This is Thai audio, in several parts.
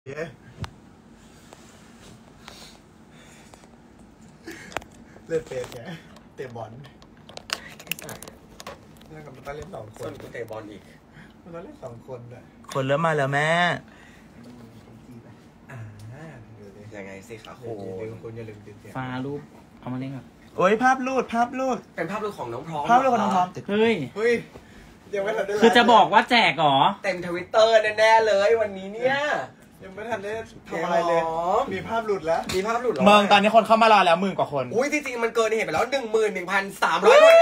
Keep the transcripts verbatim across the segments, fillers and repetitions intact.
เย้เล่นเฟสไงเตะบอลแล้วก็มันต้องเล่นสองคส่วน นกูเตะบอลอีกมันต้องเล่นสองคนด้วยคนเริ่มมาแล้วแม่อ่ายังไงสิคะโคอย่าลืมคุณอย่าลืมติดเสียงฟ้ารูปเอามาเล่นครับโอ้ยภาพรูดภาพรูดเป็นภาพรูปของน้องพร้อมภาพรูปของน้องพร้อมเฮ้ยเฮ้ยยังไม่ทันได้คือจะบอกว่าแจกเหรอเต็มทวิตเตอร์แน่ๆเลยวันนี้เนี่ยยังไม่ทันได้ทำอะไรเลยมีภาพหลุดแล้วมีภาพหลุดแล้วเมืองตอนนี้คนเข้ามารอแล้วหมื่นกว่าคนอุ้ยจริงๆมันเกินเหตุไปแล้วหนึ่งหมื่นหนึ่งพันสามร้อยคน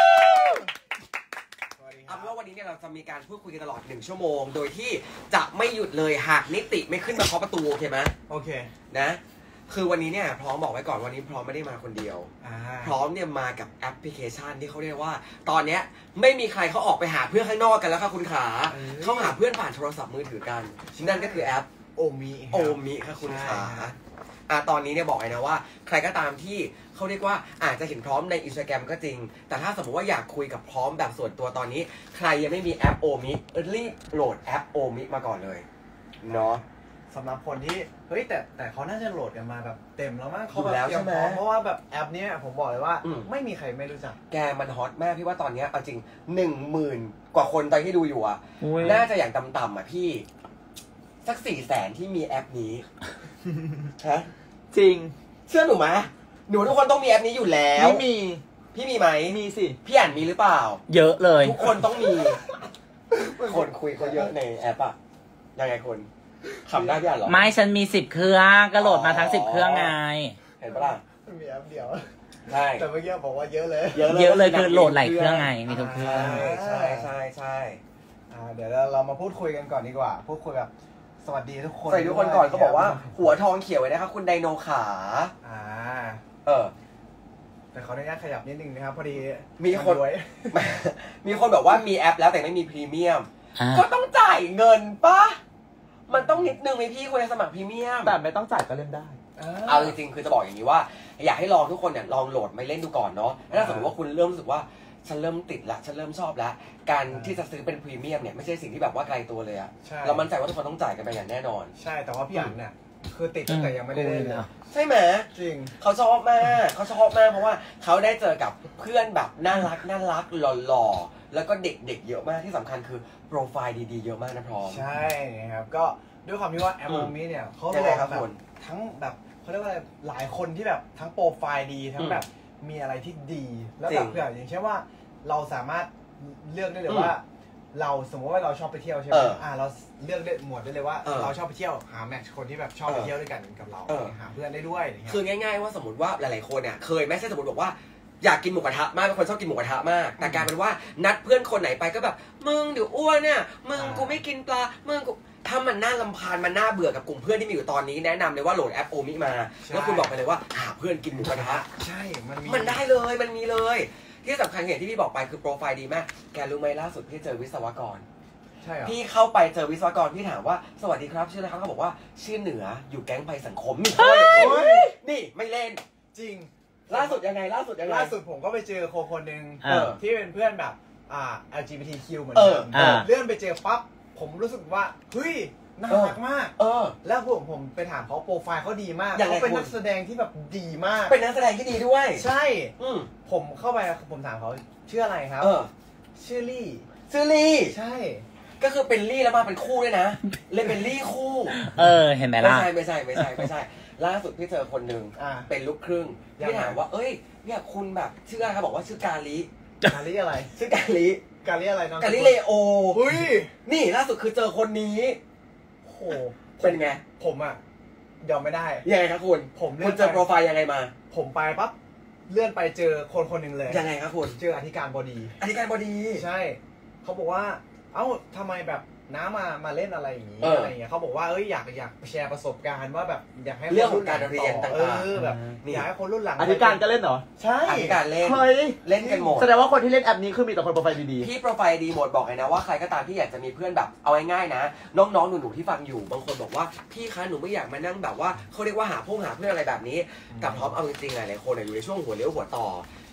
เอาเป็นว่าวันนี้เนี่ยเราจะมีการพูดคุยกันตลอดหนึ่งชั่วโมงโดยที่จะไม่หยุดเลยหากนิติไม่ขึ้นมาเคาะประตูโอเคไหมโอเคนะคือวันนี้เนี่ยพร้อมบอกไว้ก่อนวันนี้พร้อมไม่ได้มาคนเดียวพร้อมเนี่ยมากับแอปพลิเคชันที่เขาเรียกว่าตอนเนี้ยไม่มีใครเขาออกไปหาเพื่อนข้างนอกกันแล้วค่ะคุณขาเขาหาเพื่อนผ่านโทรศัพท์มือถือกันนั่นก็คือแอปโอมิโอมิค่ะคุณขาอ่ะตอนนี้เนี่ยบอกเลยนะว่าใครก็ตามที่เขาเรียกว่าอาจจะเห็นพร้อมในอินสตาแกรมก็จริงแต่ถ้าสมมติว่าอยากคุยกับพร้อมแบบส่วนตัวตอนนี้ใครยังไม่มีแอปโอมิรีบโหลดแอปโอมิมาก่อนเลยเนาะสำหรับคนที่เฮ้ยแต่แต่เขาน่าจะโหลดกันมาแบบเต็มแล้วมั้งเขาแบบเตรียมพร้อมเพราะว่าแบบแอปนี้ผมบอกเลยว่าไม่มีใครไม่รู้จักแกมันฮอตมากพี่ว่าตอนนี้เอาจริงหนึ่งหมื่นกว่าคนตอนที่ดูอยู่อ่ะน่าจะอย่างต่ำๆอ่ะพี่สักสี่แสนที่มีแอปนี้ฮะจริงเชื่อหนูไหมหนูทุกคนต้องมีแอปนี้อยู่แล้วไม่มีพี่มีไหมมีสิพี่อ่านมีหรือเปล่าเยอะเลยทุกคนต้องมีคนคุยเขาเยอะในแอปอ่ะยังไงคนขำได้พี่อ่านหรอไม่ฉันมีสิบเครื่องก็โหลดมาทั้งสิบเครื่องไงเห็นปะล่ะมีแอปเดียวใช่แต่เมื่อกี้บอกว่าเยอะเลยเยอะเลยคือโหลดหลายเครื่องไงมีทุกเครื่องใช่ใช่ใช่เดี๋ยวเรามาพูดคุยกันก่อนดีกว่าพูดคุยแบบสวัสดีทุกคนสวัสดีทุกคนก่อนก็บอกว่าหัวทองเขียวไว้นะครับคุณไดโนขาอ่าเออแต่ขออนุญาตขยับนิดนึงนะครับพอดีมีคนมีคนบอกว่ามีแอปแล้วแต่ไม่มีพรีเมียมก็ต้องจ่ายเงินปะมันต้องนิดนึงไหมพี่คนในสมัครพรีเมียมแต่ไม่ต้องจ่ายก็เล่นได้เอาจริงๆคือจะบอกอย่างนี้ว่าอยากให้ลองทุกคนเนี่ยลองโหลดมาเล่นดูก่อนเนาะถ้าสมมติว่าคุณเริ่มรู้สึกว่าฉันเริ่มติดละฉันเริ่มชอบแล้วการที่จะซื้อเป็นพรีเมียมเนี่ยไม่ใช่สิ่งที่แบบว่าไกลตัวเลยอะเรามั่นใจว่าทุกคนต้องจ่ายกันไปอย่างแน่นอนใช่แต่ว่าพี่อั๋นเนี่ยคือติดตั้งแต่ยังไม่ได้เล่นเลยใช่ไหมจริงเขาชอบมากเขาชอบมากเพราะว่าเขาได้เจอกับเพื่อนแบบน่ารักน่ารักหล่อๆแล้วก็เด็กๆเยอะมากที่สำคัญคือโปรไฟล์ดีๆเยอะมากนะพร้อมใช่ครับก็ด้วยความที่ว่าแอปโอมิเนี่ยเขารวมแบบทั้งแบบเขาเรียกว่าอะไรหลายคนที่แบบทั้งโปรไฟล์ดีทั้งแบบมีอะไรที่ดีแล้วแบบเพื่ออย่างเช่นว่าเราสามารถเลือกได้เลยว่าเราสมมติว่าเราชอบไปเที่ยวใช่ไหมอ่าเราเลือกได้หมวดได้เลยว่าเราชอบไปเที่ยวหาแมทช์คนที่แบบชอบไปเที่ยวด้วยกันกับเราหาเพื่อนได้ด้วยคือง่ายๆว่าสมมติว่าหลายๆคนเนี่ยเคยแม้แต่สมมติบอกว่าอยากกินหมูกระทะมากเป็นคนชอบกินหมูกระทะมากแต่กลายเป็นว่านัดเพื่อนคนไหนไปก็แบบมึงเดี๋ยวอ้วนเนี่ยมึงกูไม่กินปลามึงกูถ้ามันน่ารำคาญมันน่าเบื่อกับกลุ่มเพื่อนที่มีอยู่ตอนนี้แนะนำเลยว่าโหลดแอปโอมิมาแล้วคุณบอกไปเลยว่าหาเพื่อนกินหมูกระทะใช่มันมีมันได้เลยมันมีเลยที่สำคัญอย่างที่พี่บอกไปคือโปรไฟล์ดีมากแกรู้ไหมล่าสุดพี่เจอวิศวกรใช่พี่เข้าไปเจอวิศวกรพี่ถามว่าสวัสดีครับชื่ออะไรครับเขาบอกว่าชื่อเหนืออยู่แก๊งภัยสังคมนี่นี่ไม่เล่นจริงล่าสุดยังไงล่าสุดยังไงล่าสุดผมก็ไปเจอโคคนหนึ่งที่เป็นเพื่อนแบบอ่า แอล จี บี ที คิว เหมือนกันเลื่อนไปเจอปั๊บผมรู้สึกว่าเฮ้ยน่ารักมากเออแล้วผมผมไปถามเขาโปรไฟล์เขาดีมากเขาเป็นนักแสดงที่แบบดีมากเป็นนักแสดงที่ดีด้วยใช่ผมเข้าไปผมถามเขาชื่ออะไรครับชื่อลี่ชื่อลี่ใช่ก็คือเป็นลี่แล้วมาเป็นคู่ด้วยนะเล่นเป็นลี่คู่เออเห็นไหมล่ะไม่ใช่ไม่ใช่ไม่ใช่ไม่ใช่ล่าสุดพี่เจอคนหนึ่งเป็นลูกครึ่งพี่ถามว่าเอ้ยเนี่ยคุณแบบชื่ออะไรครับบอกว่าชื่อกาลิกาลิอะไรชื่อกาลิกาลิอะไรน้องกาลิเลโอเฮ้ยนี่ล่าสุดคือเจอคนนี้โอ้เป็นไงผมอ่ะยอมไม่ได้ยังไงครับคุณผมคุณเจอโปรไฟล์ยังไงมาผมไปปั๊บเลื่อนไปเจอคนคนหนึ่งเลยยังไงครับคุณเจออธิการบดีอธิการบดีใช่เขาบอกว่าเอ้าทำไมแบบน้ามามาเล่นอะไรอย่างนี้อะไรอย่างเงี้ยเขาบอกว่าเอ้ยอยากอยากแชร์ประสบการณ์ว่าแบบอยากให้เรื่องของการเรียนต่างๆเออแบบอยากให้คนรุ่นหลังอธิการก็เล่นเหรอใช่อธิการเล่นเฮ้ยเล่นกันหมดแสดงว่าคนที่เล่นแอปนี้คือมีแต่คนโปรไฟล์ดีๆพี่โปรไฟล์ดีหมดบอกเลยนะว่าใครก็ตามที่อยากจะมีเพื่อนแบบเอาง่ายๆนะน้องๆหนูๆที่ฟังอยู่บางคนบอกว่าพี่คะหนูไม่อยากมานั่งแบบว่าเขาเรียกว่าหาพวกหาเพื่อนอะไรแบบนี้กับพร้อมเอาจริงๆหลายๆคนอยู่ในช่วงหัวเลี้ยวหัวต่อ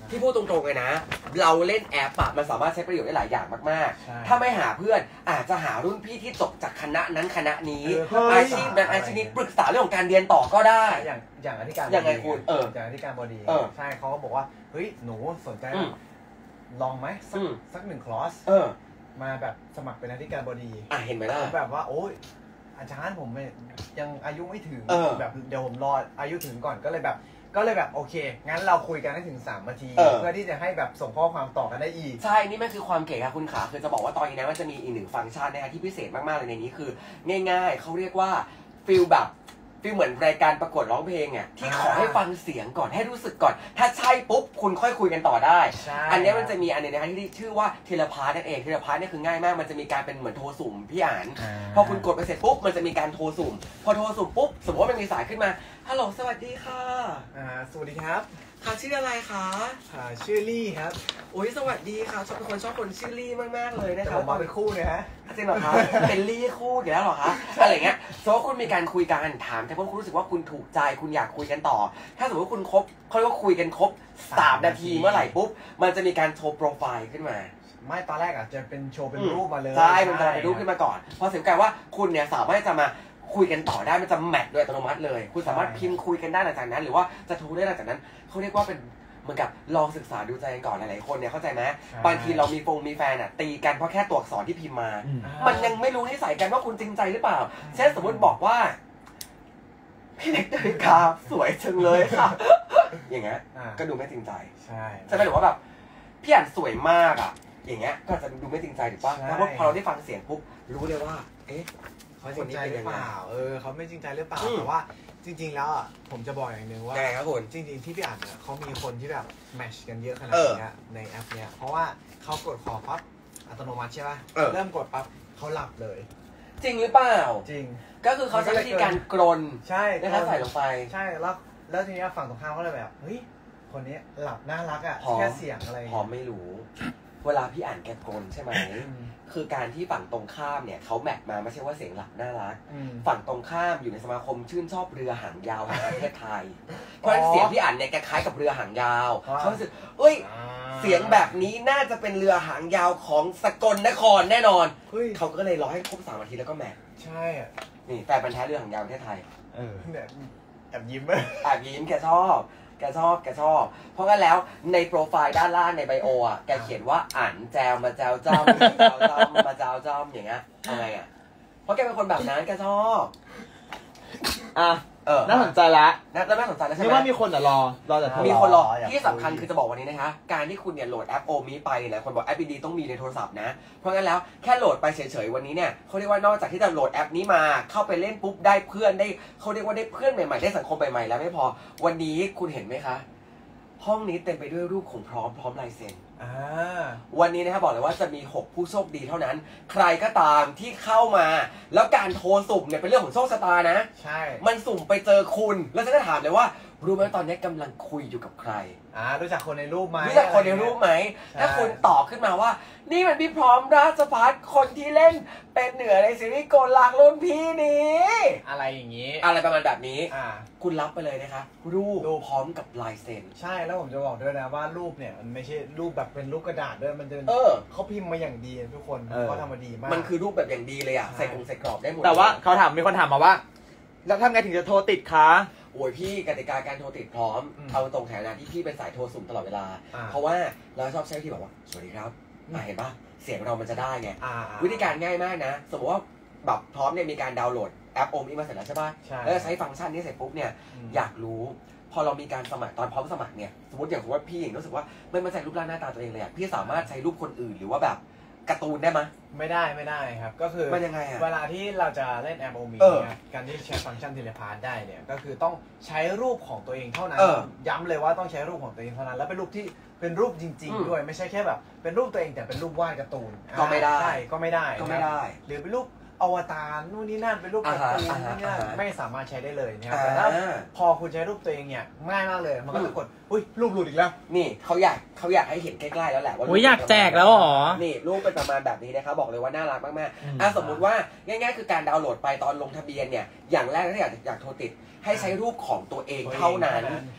ที่พูดตรงๆเลยนะเราเล่นแอปอะมันสามารถใช้ประโยชน์ได้หลายอย่างมากใช่ๆถ้าไม่หาเพื่อนอาจจะหารุ่นพี่ที่จบจากคณะนั้นคณะนี้เอออาชีพนั้นอาชีพนี้ปรึกษาเรื่องของการเรียนต่อก็ได้อย่างอย่างอธิการบดียังไงคุณเอออย่างอธิการบดีเออใช่เขาก็บอกว่าเฮ้ยหนูสนใจอืมลองไหมสัอืกมสักหนึ่งคลอสเออมาแบบสมัครเป็นอธิการบดีอ่ะเห็นไหมล่ะผมแบบว่าโอ๊ยอาจารย์ผมยังอายุไม่ถึงเออแบบเดี๋ยวผมรออายุถึงก่อนก็เลยแบบก็เลยแบบโอเคงั้นเราคุยกันให้ถึงสามนาทีเออเพื่อที่จะให้แบบส่งข้อความต่อกันได้อีกใช่นี่มันคือความเก๋ค่ะคุณขาคือจะบอกว่าตอนนี้นะมันจะมีอีกหนึ่งฟังก์ชันนะคะที่พิเศษมากๆเลยในนี้คือ ง่ายๆเขาเรียกว่าฟิลแบบฟิลเหมือนรายการประกวดร้องเพลงอ่ะที่ขอให้ฟังเสียงก่อนให้รู้สึกก่อน ถ้าใช่ปุ๊บคุณค่อยคุยกันต่อได้ใช่อันนี้มันจะมีอันนึงนะคะที่ชื่อว่าเทเลพาร์นั่นเองเทเลพาร์เนี่ยคือง่ายมากมันจะมีการเป็นเหมือนโทรสุ่มพี่อ่าน พอคุณกดไปเสร็จปุ๊บมันจะมีการโทรสุ่มพอโทรสุ่มปุ๊บสมมติว่ามันมีสายขึ้นมาฮัลโหลสวัสดีค่ะอ่าสวัสดีครับค่ะชื่ออะไรคะอ่าชื่อลี่ครับโอ้ยสวัสดีค่ะชอบเป็นคนชอบคนชื่อลี่มากๆเลยนะแต่คะผมมาเป็นคู่เลยฮะจริงเหรอคะ เป็นลี่คู่อยู่แล้วเหรอคะอะไรเงี้ยสมมติว่าคุณมีการคุยกันถามแต่พวกคุณรู้สึกว่าคุณถูกใจคุณอยากคุยกันต่อ ถ้าสมมติว่าคุณครบเขาเรียกว่าคุยกันครบสามนาทีเมื่อไหร่ปุ๊บมันจะมีการโชว์โปรไฟล์ขึ้นมาไม่ตอนแรกอ่ะจะเป็นโชว์เป็นรูปมาเลยใช่ มันจะเป็นรูปขึ้นมาก่อน พอถึงการว่าคุณเนี่ยสามารถจะมาคุยกันต่อได้ มันจะแมทโดยอัตโนมัติเลย คุณสามารถพิมพ์คุยกันได้หลังจากนั้น หรือว่าจะโทรได้หลังจากนั้น เขาเรียกว่าเป็นเหมือนกับลองศึกษาดูใจกันก่อนหลายๆคนเนี่ยเข้าใจไหมบางทีเรามีฟงมีแฟนอ่ะตีกันเพราะแค่ตัวอักษรที่พิมพ์มา มันยังไม่รู้นิสัยกันว่าคุณจริงใจหรือเปล่า เช่นสมมติบอกว่าพี่เล็กนาฬิกาสวยจังเลยค่ะ อย่างเงี้ย ก็ดูไม่จริงใจใช่ใช่ไหมหรือว่าแบบพี่อ่านสวยมากอ่ะ อย่างเงี้ยก็จะดูไม่จริงใจถูกป่ะเพราะพอเราได้ฟังเสียงปุ๊บรู้เลยว่า เอ๊ะเขาจริงใจหรือเปล่าเออเขาไม่จริงใจหรือเปล่าอืมแต่ว่าจริง ๆ แล้วอ่ะผมจะบอกอย่างหนึ่งว่ายังไงครับคุณจริง ๆ ที่พี่อ่านเนี่ยเขามีคนที่แบบแมชกันเยอะขนาดเออเนี้ยในแอปเนี้ยเพราะว่าเขากดขอปั๊บอัตโนมัติใช่ป่ะเออเริ่มกดปั๊บเขาหลับเลยจริงหรือเปล่าจริงก็คือเขาใช้วิธีการกรนใช่นะคะใส่ลงไปใช่แล้วแล้วทีเนี้ยฝั่งตรงข้ามเขาเลยแบบเฮ้ยคนนี้หลับน่ารักอ่ะพอแค่เสียงอะไรพอไม่รู้ เวลาพี่อ่านแกกรนใช่ไหมอืมคือการที่ฝั่งตรงข้ามเนี่ยเขาแมทมาไม่ใช่ว่าเสียงหลับน่ารักอืมฝั่งตรงข้ามอยู่ในสมาคมชื่นชอบเรือหางยาวแห่งประเทศไทย เพราะฉะนั้นเสียงพี่อ่านเนี่ยแกคล้ายกับเรือหางยาวอ๋อเขารู้สึกเอ้ยอ่าเสียงแบบนี้น่าจะเป็นเรือหางยาวของสกลนครแน่นอนเฮ้ยเขาก็เลยรอให้ครบสามนาทีแล้วก็แมทใช่อ่ะนี่แฟนพันธุ์แท้เรือหางยาวประเทศไทยเออเนี่ยแอบยิ้มแอบยิ้มแกชอบ แกชอบ แกชอบ เพราะงั้นแล้วในโปรไฟล์ด้านล่างในไบโออ่ะ แกเขียนว่าอ่านแจวมาแจวจ้ำมาแจวจ้ำมาแจวจ้ำอย่างเงี้ยเอาไงอ่ะ เพราะแกเป็นคนแบบนั้นแกชอบอ่ะเออน่าสนใจละน่าแล้วน่าสนใจแล้วใช่นี่ไหมว่ามีคนอ่ะรอ รอแต่โทรมีคนรออยากที่สำคัญคุยคือจะบอกวันนี้นะคะ การที่คุณเนี่ยโหลดแอปโอมีไปเนี่ยหลายคนบอกแอปดีๆต้องมีในโทรศัพท์นะ เพราะงั้นแล้วแค่โหลดไปเฉยๆวันนี้เนี่ยเขาเรียกว่านอกจากที่จะโหลดแอปนี้มาเข้าไปเล่นปุ๊บได้เพื่อนได้เขาเรียกว่าได้เพื่อนใหม่ๆได้สังคมใหม่ๆแล้วไม่พอวันนี้คุณเห็นไหมคะ ห้องนี้เต็มไปด้วยรูปของพร้อมพร้อมลายเซ็นอ่าวันนี้นะครับบอกเลยว่าจะมีหกผู้โชคดีเท่านั้น ใครก็ตามที่เข้ามา แล้วการโทรสุ่มเนี่ยเป็นเรื่องของโชคชะตานะใช่มันสุ่มไปเจอคุณแล้วฉันจะถามเลยว่ารู้ไหมตอนนี้กำลังคุยอยู่กับใครอ่ารู้จักคนในรูปไหมรู้จักคนในรูปไหมใช่ถ้าคุณตอบขึ้นมาว่า นี่มันพี่พร้อมราชพัฒน์คนที่เล่นเป็นเหนือในซีรีส์โกลางรุ่นพี่นี้อะไรอย่างนี้อะไรประมาณแบบนี้อ่าคุณรับไปเลยนะคะ รูปรูปพร้อมกับลายเซ็นใช่แล้วผมจะบอกด้วยนะว่ารูปเนี่ยมันไม่ใช่รูปแบบเป็นรูปกระดาษด้วยมันจะเออเขาพิมพ์มาอย่างดีทุกคนเออเขาทำมาดีมากมันคือรูปแบบอย่างดีเลยอะใช่ใส่กรงใส่กรอบได้หมดแต่ว่าเขาถามมีคนถามมาว่า แล้วทำไงถึงจะโทรติดคะโอ้ยพี่กติกาการโทรติดพร้อมอืมเอาตรงแถวนะที่พี่เป็นสายโทรสุ่มตลอดเวลาอ่าเพราะว่าเราชอบใช้วิธีแบบว่าสวัสดีครับอืมอ่ะเห็นปะเสียงเรามันจะได้ไงอ่าวิธีการง่ายมากนะ สมมติว่าแบบพร้อมเนี่ยมีการดาวน์โหลดแอปโอมอีมาเสร็จแล้วใช่ปะใช่แล้วใช้ฟังก์ชันนี้เสร็จปุ๊บเนี่ยมอยากรู้ พอเรามีการสมัครตอนพร้อมสมัครเนี่ยสมมติอย่างสมมติว่าพี่เองรู้สึกว่าไม่มั่นใจรูปร่างหน้าตาตัวเองเลยอะพี่สามารถใช้รูปคนอื่นหรือว่าแบบการ์ตูนได้ไหมยไม่ได้ไม่ได้ครับ ก็คือมันยังไงอะเวลาที่เราจะเล่นแอปโอมีเออเนี่ยการที่ใช้ฟังก์ชันเทเลพาร์ทได้เนี่ยก็คือต้องใช้รูปของตัวเองเท่านั้นเออย้ำเลยว่าต้องใช้รูปของตัวเองเท่านั้น แล้วเป็นรูปที่เป็นรูปจริงอืมๆ ด้วยไม่ใช่แค่แบบเป็นรูปตัวเองแต่เป็นรูปวาดการ์ตูนก็ไม่ได้ใช่ก็ไม่ได้ก็ไม่ได้ครับหรือเป็นรูปอวตารนู่นนี่นั่นเป็นรูปการ์ตูนอ่าฮะนู่นนี่นั่นอ่าฮะไม่สามารถใช้ได้เลยนะครับอ่าแต่ถ้าพอคุณใช้รูปตัวเองเนี่ยง่ายมากเลยมันก็จะกดอุ้ยรูปหลุดอีกแล้วนี่เขาอยากเขาอยากให้เห็นใกล้ๆแล้วแหละว่าโอ้ยอยากแจกแล้วเหรอนี่รูปเป็นประมาณแบบนี้นะครับบอกเลยว่าน่ารักมากอืมๆอ่ะสมมุติว่าง่ายๆคือการดาวน์โหลดไปตอนลงทะเบียนเนี่ยอย่างแรกถ้าอยากอยากโทรติดให้ใช้รูปของตัวเองเท่านั้นครับ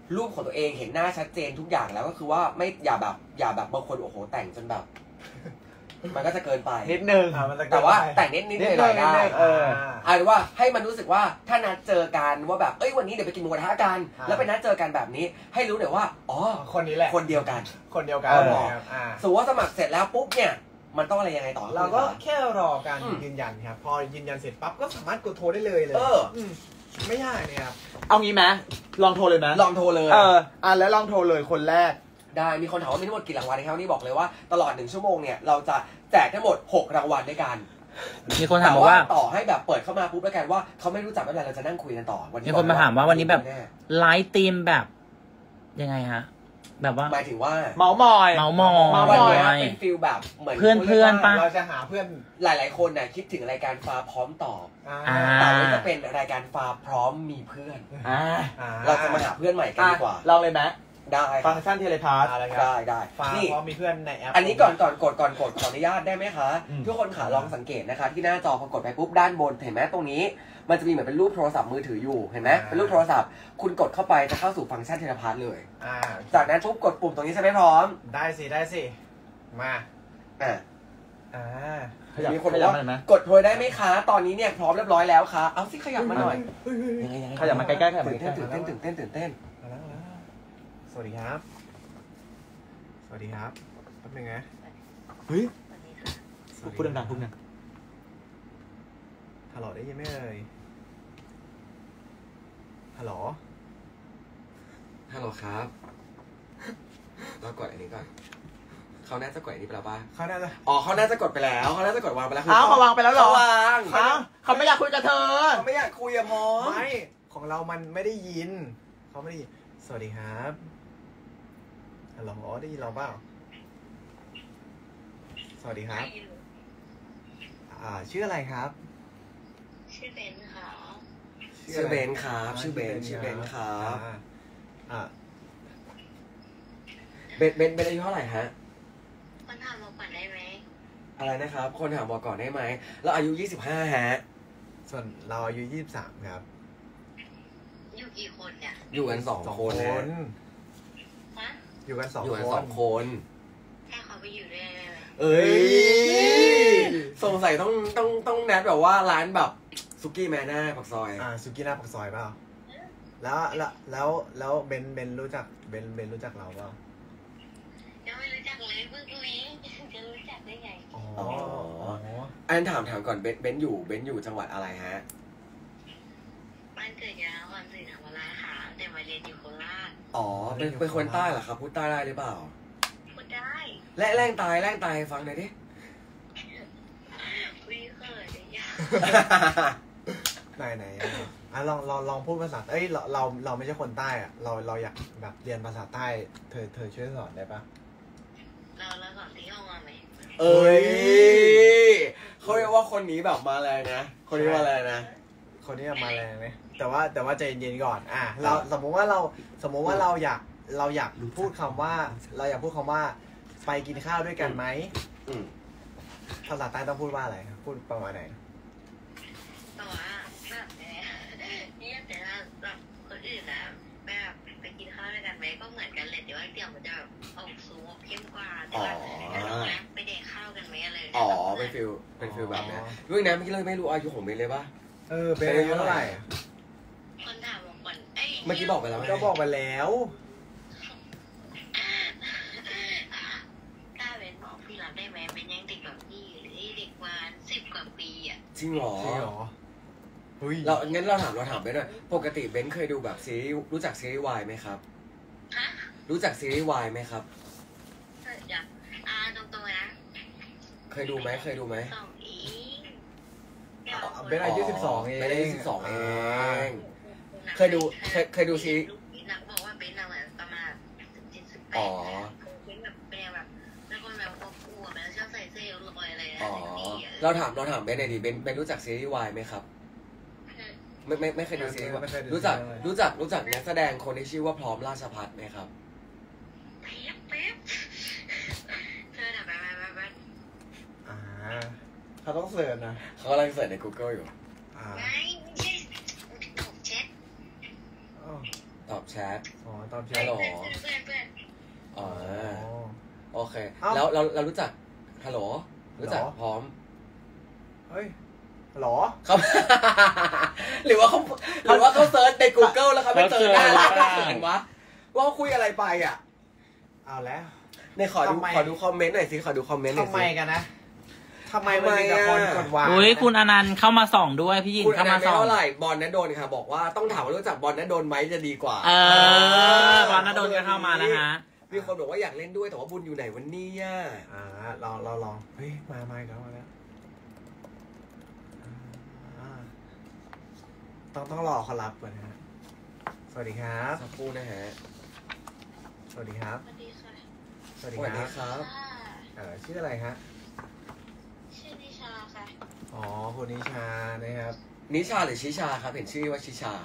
รูปของตัวเองเห็นหน้าชัดเจนทุกอย่างแล้วก็คือว่าไม่อย่าแบบอย่าแบบบางคนโอ้โหแต่งจนแบบ มันก็จะเกินไปนิดนึงอ่ามันจะเกินไปแต่ว่าแต่งนิดนิดหน่อยหน่อยได้นิดนึงเออเอาเป็นว่าให้มันรู้สึกว่าถ้านัดเจอกันว่าแบบเอ้ยวันนี้เดี๋ยวไปกินหมูกระทะกันอ่าแล้วไปนัดเจอกันแบบนี้ ให้รู้เดี๋ยวว่าอ๋อคนนี้แหละคนเดียวกันคนเดียวกันเออครับอ่าสมมติว่าสมัครเสร็จแล้วปุ๊บเนี่ยมันต้องอะไรยังไงต่อเราก็คุณคะแค่รอการอืมยืนยันครับ พอยืนยันเสร็จปั๊บก็สามารถกดโทรได้เลยเลยเอออืมไม่ยากเนี่ยครับเอางี้ไหมลองโทรเลยไหมลองโทรเลยเอออ่ะแล้วลองโทรเลยคนแรกได้มีคนถามว่ามีทั้งหมดกี่รางวัลนะครับนี่บอกเลยว่าตลอดหนึ่งชั่วโมงเนี่ยเราจะแจกทั้งหมดหกรางวัลด้วยกันมีคนถามบอกว่าต่อให้แบบเปิดเข้ามาปุ๊บแล้วกันว่าเขาไม่รู้จักไม่เป็นไรเราจะนั่งคุยกันต่อวันนี้มีคนมาถามว่าวันนี้แบบแไลฟ์ธีมแบบยังไงฮะ แบบว่าหมายถึงว่าเมาส์มอยเมาส์มอเมาส์วันมอยเนี้ยเป็นฟิลแบบเหมือนเพื่อนเพื่อนปะเราจะหาเพื่อนหลาย ๆ คนน่ะคิดถึงรายการฟ้าพร้อมตอบอ่าอ่าแต่วันนี้จะเป็นรายการฟ้าพร้อมมีเพื่อนอ่าอ่เราจะมาหาเพื่อนใหม่กันดีกว่าลองเลยไหมได้คฟัรังบก์ชันเทเลพาสอะไรครับได้ได้ฟ้านี่เพราะมีเพื่อนในแอปอันนี้ก่อนก่อนกดก่อนกดขออนุญาตได้ไหมคะอืมทุกคนขาลองสังเกตนะคะที่หน้าจอพอกดไปปุ๊บด้านบนเห็นไหมตรงนี้ มันจะมีเหมือนเป็นรูปโทรศัพท์มือถืออยู่เห็นไหมเป็นรูปโทรศัพท์คุณกดเข้าไปจะเข้าสู่ฟังก์ชันเทเลพาสเลยอ่าจากนั้นปุ๊บกดปุ่มตรงนี้ใช่ไหมพร้อมได้สิได้สิมาอ่ะอ่าขยับมีคนขบอกยับว่ามาหน่อยไหมกดโทรได้ไหมคะ ตอนนี้เนี่ยพร้อมเรียบร้อยแล้วค่ะเอาสิขยับมาหน่อยยังไงยังไงขยับมาใกล้ๆขยับมาตื่นใกล้เต้นตื่นเต้นตื่นเต้นตื่นเต้นมาแล้วมาแล้วสวัสดีครับ สวัสดีครับแป๊บนึงนะๆเฮ้ยพูดดังๆพูดดังฮัลโหลได้ยินไหมเอ่ยฮัลโหลฮัลโหลครับเรากดอันนี้ก่อนเขาน่าจะกดอันนี้ไปแล้วป่ะเขาน่าจะอ๋อเขาน่าจะกดไปแล้วเขาน่าจะกดวางไปแล้วอ้าวเขาวางไปแล้วเหรอเขาวางอ้าวเขาไม่อยากคุยกับเธอเขาไม่อยากคุยอะพร้อมไม่ของเรามันไม่ได้ยินเขาไม่ได้ยินสวัสดีครับฮัลโหลได้ยินเราเปล่าสวัสดีครับ อ่าชื่ออะไรครับชื่อเบนค่ะชื่อเบนซ์ครับชื่อเบนซ์ชื่อเบนซ์ครับอ่าอ่าเบนซ์เบนซ์เบนซ์อายุเท่าไหร่ฮะคนถามเราก่อนได้ไหมอะไรนะครับ คนถามบอกก่อนได้ไหมเราอายุยี่สิบห้าฮะส่วนเราอายุยี่สิบสามครับอยู่กี่คนเนี่ยอยู่กันสองคนนะฮะอยู่กันสองอยู่กันคสอน งคนให้เขาไปอยู่ด้วยได้ไหมเอ้ยสงสัยต้องต้องต้องแนทแบบว่าร้านแบบซุกี้แมน่าปากซอยอ่าสุกี้หน้าปากซอยเปล่าแล้วแล้วแล้วแล้วเบนเบนรู้จักเบนเบนรู้จักเราเปล่ายังไม่รู้จักเลยเพิ่งรู้เองจะรู้จักได้ไงอ๋ออันนั้นถามถามก่อนเบนเบนอยู่เบนอยู่จังหวัดอะไรฮะบ้านเกิดยาคอนศรีธรรมราชค่ะแต่มาเรียนอยู่โคราชอ๋อเป็นเป็นคนใต้เหรอครับพูดใต้ได้หรือเปล่าพูดได้และแรงตายแรงตายฟังหน่อยดิวิเคราะห์ได้ยากไหนไหนอ่ะลองลองลองพูดภาษาเอ้ยเราเราเราไม่ใช่คนใต้อ่ะเราเราอยากแบบเรียนภาษาใต้เธอเธอช่วยสอนได้ปะเราเราสอนที่ห้องมาไหมเอ้ยเขาเรียกว่าคนนี้แบบมาแรงนะ คนนี้มาแรงนะคนนี้มาแรงไหมแต่ว่าแต่ว่าใจเย็นๆก่อนอ่ะเราสมมุติว่าเราสมมุติว่าเราอยากเราอยากพูดคำว่า เราอยากพูดคำว่า ไปกินข้าวด้วยกันไหมอืมภาษาใต้ต้องพูดว่าอะไรพูดประมาณไหนแต่ว่าแบบเนี้ยเนี่ยแต่ถ้าแบบคนอื่นนะแบบไปกินข้าวด้วยกันไหมก็เหมือนกันเลยแต่ว่าเดี๋ยวมันจะแบบออกสูงออกเข้มกว่าแต่ว่าถ้าเราแวะไปเดทข้าวกันไหมอะไรเนี่ยอ๋อเป็นฟิลเป็นฟิลแบบเนี้ยเรื่องนั้นเมื่อกี้เราไม่รู้อายุของเบนเลยปะเออเป็นอายุเท่าไหร่คนถามบอกก่อนเอ้ยเมื่อกี้บอกไปแล้วก็บอกไปแล้วกล้าเป็นบอกพี่รับได้ไหมเป็นยังเด็กแบบพี่หรือเด็กกว่าสิบกว่าปีอ่ะจริงเหรอจริงเหรอเฮ้ยเรางั้นเราถามเราถามเบนหน่อยปกติเบนเคยดูแบบซีรีส์รู้จักซีรีส์วายไหมครับฮะรู้จักซีรีส์วายไหมครับอยากอ่าตรงๆนะเคยดูไหมเคยดูไหมสองอีเป็นอายุสิบสองเองเป็นอายุสิบสองเอง เคยดูเคยเคยดูซีรีส์นักบอกว่าเป็นเหมือนประมาณสิบเจ็ดสิบแปอ๋อดเป็นแบบเป็นแบบแล้วคนแบบอ้วนแล้วชอบใส่เสื้อลอยอะไรนะอ๋อเราถามเราถามเบนหน่อยดิเบนเบนรู้จักซีรีส์วายไหมครับ ไม่ไม่ไม่เคยดูซีรีส์วายไม่เคยดูรู้จักซีรีส์วายรู้จักรู้จักนักแสดงคนที่ชื่อว่าพร้อมราชพัฒน์ไหมครับเป๊ะเป๊ะเธอแบบแบบแบบแบบอ่าเขาต้องเสิร์ชนะเขากำลังเสิร์ชใน Google อยู่อ่าไม่ใช่ถูกเช็ดอ้าวอตอบแชทอ๋อตอบแชฮัทลโหลเพื่อนเพื่อนอ๋ออ๋อโอเคเอ้าแล้วเราเรารู้จักฮัลโหลรู้จักหรอพร้อมเฮ้ยหรอเขา หรือว่าเขาหรือว่าเขาเซิร์ชใน Google แล้วเขาไปเจอหน้าร้านอาหารวะว่าเขาคุยอะไรไปอ่ะเอาแล้วในขอดูทำไมขอดูคอมเมนต์หน่อยสิขอดูคอมเมนต์หน่อยทำสิไมกันนะทำไมมันมีแต่คนกดวางอุ้ยคุณอนันต์เข้ามาส่องด้วยพี่หญิงคุณอเข้านัมานต์ไม่ส่องเท่าไหร่บอลนัดโดนค่ะบอกว่าต้องถามว่ารู้จักบอลนัดโดนไหมจะดีกว่าเออบอลนดลก็เข้ามานะฮะมีคนบอกว่าอยากเล่นด้วยแต่ว่าบุญอยู่ไหนวันนี้อ่ะอ่าลองเราลองเฮ้ยมามาอีกแล้วมาแล้วอ่าต้องต้องรอเขารับก่อนนะฮะสวัสดีครับสักครู่นะฮะสวัสดีครับสวัสดีค่ะสวัสสดีวัสคดีรับครับค่ะเออชื่ออะไรฮะชื่อนิชาค่ะอ๋อคุณนิชานะครับนิชาหรือชิชาครับเห็นชื่อว่าชิชา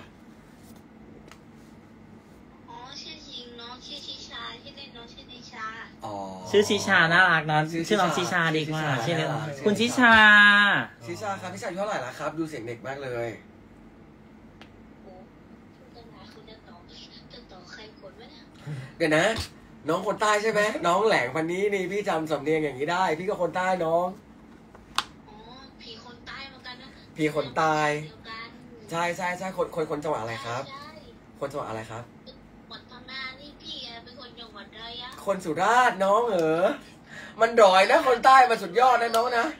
อ๋อชื่อจริงน้องชื่อชิชาชื่อเล่นน้องชื่อนิชาอ๋อชื่อชิชาน่ารักนะชื่อชื่อน้องชิชิชาชาดีกว่าชื่ชื่ออชิชาเล่นชื่อคุณชิชาชิชาครับพี่ชายอายุเท่าไหร่แล้วครับ ดูเสียงเด็กมากเลยโอ้คุณจะมาคุณจะต่อจะต่อใครคนวะเนี่ยเดี๋ยวนะ น้องคนใต้ใช่ไหมน้องแหลงวันนี้นี่พี่จำสำเนียงอย่างนี้ได้ พี่ก็คนใต้น้องอ๋อผีคนใต้เหมือนกันนะผีคนใต้เดียวกันใช่ใช่ใช่คนคนคนจังหวัดอะไรครับใช่คนจังหวัดอะไรครับวัดพังงานี่พี่อะเป็นคนจังหวัดอะไรอะคนสุราษฎร์น้องเหรอมันดอยนะคนใต้มันสุดยอดนะน้องนะ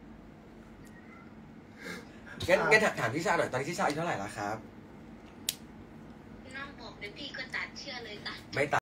งั้นงั้นถามพี่ชาหน่อยตอนนี้พี่ชาอายุเท่าไหร่แล้วครับน้องบอกเดี๋ยวพี่ก็ตัดเชื่อเลยค่ะไม่ต